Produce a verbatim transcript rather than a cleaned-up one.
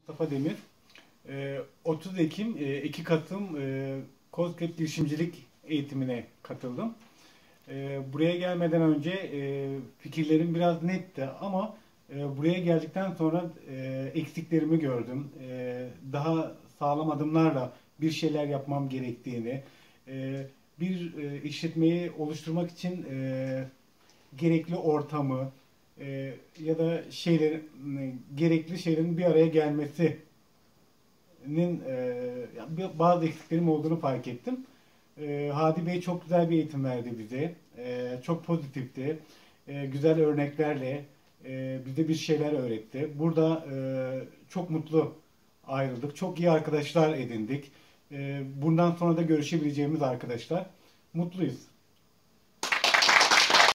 Mustafa Demir. Ee, otuz Ekim, e, iki Kasım e, KOSGEB girişimcilik eğitimine katıldım. Ee, buraya gelmeden önce e, fikirlerim biraz netti ama e, buraya geldikten sonra e, eksiklerimi gördüm. E, daha sağlam adımlarla bir şeyler yapmam gerektiğini, e, bir e, işletmeyi oluşturmak için e, gerekli ortamı e, ya da şeylerin gerekli şeylerin bir araya gelmesinin e, yani bazı eksiklerim olduğunu fark ettim. E, Hadi Bey çok güzel bir eğitim verdi bize. E, çok pozitifti. E, güzel örneklerle e, bize bir şeyler öğretti. Burada e, çok mutlu ayrıldık. Çok iyi arkadaşlar edindik. E, bundan sonra da görüşebileceğimiz arkadaşlar. Mutluyuz.